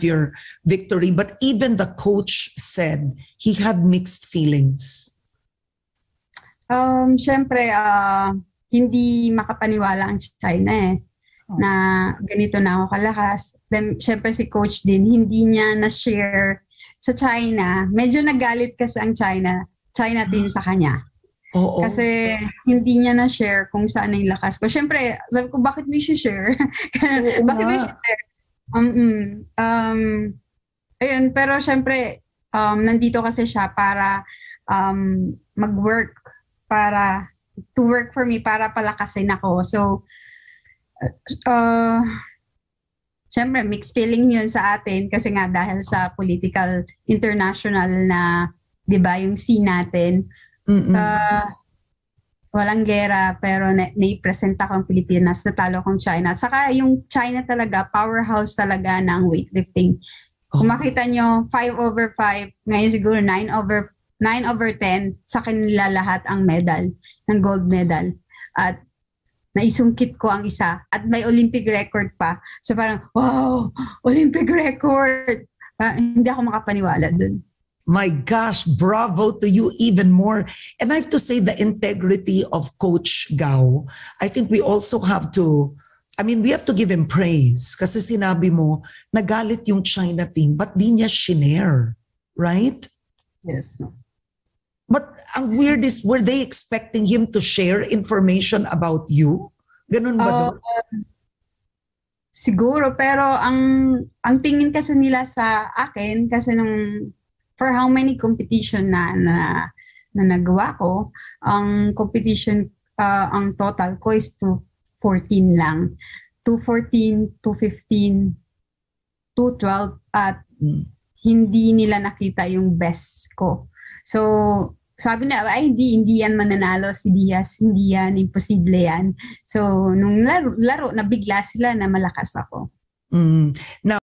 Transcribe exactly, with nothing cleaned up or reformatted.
your victory, but even the coach said he had mixed feelings. Um, Siyempre, uh, hindi makapaniwala ang China eh, oh. na ganito na ako kalakas. Then, siyempre si coach din, hindi niya na-share sa China. Medyo nagalit kasi ang China, China team sa kanya. Oo. Kasi hindi niya na-share kung saan yung lakas ko. Siyempre, sabi ko, bakit mo i-share? Bakit mo i-share? Um, um, ayun, pero siyempre, um, nandito kasi siya para um, mag-work, para, to work for me, para palakasin ako. So, uh, siyempre, mixed feeling yun sa atin kasi nga dahil sa political, international na, di ba, yung scene natin. Uh, walang gera pero na- nai-present akong Pilipinas, natalo akong China. Saka yung China talaga, powerhouse talaga ng weightlifting. Oh. Kung makita nyo, five over five, ngayon siguro nine over ten, sa kanila lahat ang medal, ng gold medal. At naisungkit ko ang isa. At may Olympic record pa. So parang, wow, Olympic record! Uh, hindi ako makapaniwala dun. My gosh, bravo to you even more. And I have to say the integrity of Coach Gao, I think we also have to, I mean, we have to give him praise. Kasi sinabi mo, nagalit yung China team, but di niya shinare, right? Yes, ma'am. But ang weird is, were they expecting him to share information about you? Ganun ba uh, doon? Siguro, pero ang ang tingin kasi nila sa akin, kasi nung for how many competition na na, na nagawa ko, ang competition, uh, ang total ko is two fourteen lang. two fourteen, two fifteen, two twelve, at mm. hindi nila nakita yung best ko. So, sabi na, ay hindi, hindi yan mananalo si Diaz, hindi yan, imposible yan. So, nung laro, laro nabigla sila na malakas ako. Mm. Now,